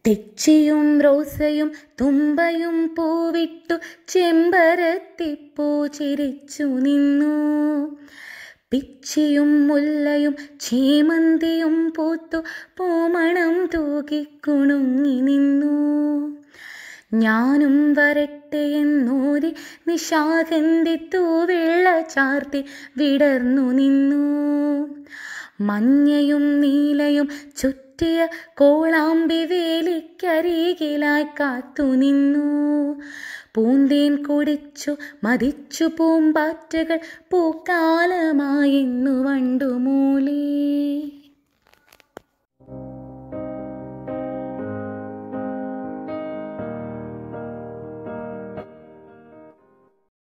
തെച്ചിയും റോസയും തുമ്പയും പൂവിട്ടു ചെമ്പരത്തിപ്പൂ ചിരിച്ചു നിന്നു. പിച്ചിയും മുല്ലയും ചേമന്തിയും പൂത്തു പൂമണം തൂകിക്കുണുങ്ങി നിന്നു. ഞാനും വരട്ടെ എന്നോരി നിശാഗന്ധി തൂവെള്ള ചാർത്തി വിടർന്നു നിന്നു. മഞ്ഞയും നീലയും ചുറ്റിയ കോളാമ്പി വേലിക്കരികിലായി കാത്തു നിന്നു. പൂന്തേൻ കുടിച്ചു മതിച്ചു പൂമ്പാറ്റകൾ പൂക്കാലമായിന്നു വണ്ടുമൂളി.